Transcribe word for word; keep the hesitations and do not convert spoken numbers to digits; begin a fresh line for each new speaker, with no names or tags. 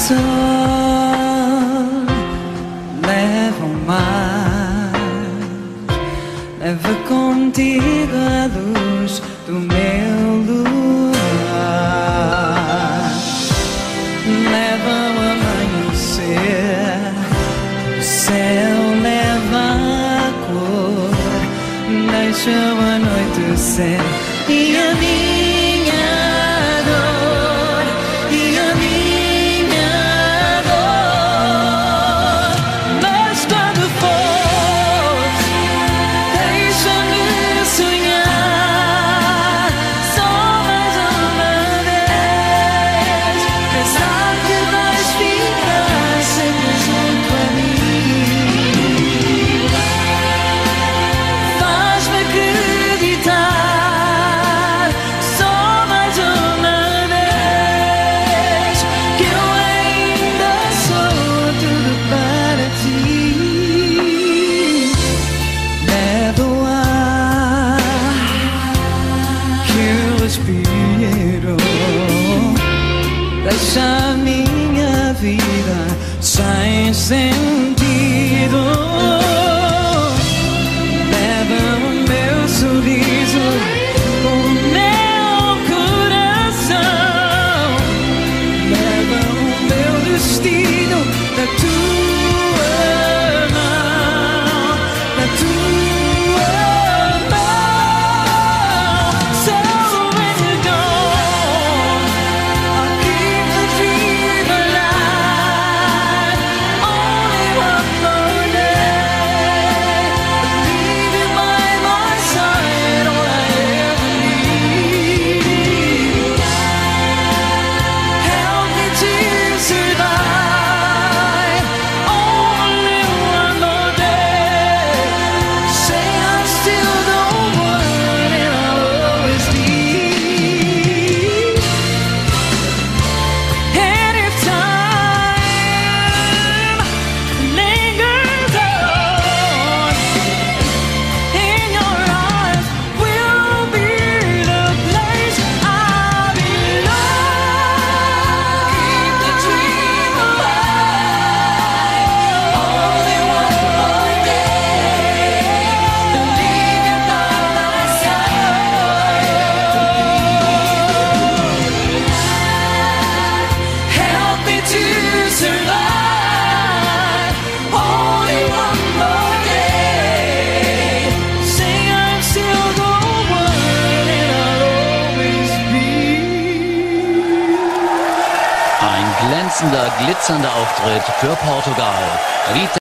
sol leva ao mar, leva contigo a luz do meu luar, leva o amanhecer, o céu leva a cor, deixa o anoitecer e a minha dor, e a minha dor. Mas quando for, deixa-me sonhar só mais uma vez, pensar que vais ficar sempre junto a mim. Faz-me acreditar só mais uma vez que eu ainda sou tudo para ti. Leva o ar que eu respiro, deixa a minha vida sem sentido. Leva o meu sorriso, o meu coração, leva o meu destino na tua mão, na tua mão. So when you're gone, I'll keep the dream alive. Only one more day, leave you by my side, all I ever need. Help me to survive. Only one more day. Say I'm still the one and I'll always be. And if time lingers on, in your arms will be the place I belong. Keep the dream alive. Only one more day, leave you by my side. Help me to survive. Only one more day. Say I'm still the one and I'll always be.
Ein glänzender, glitzernder Auftritt für Portugal. Rita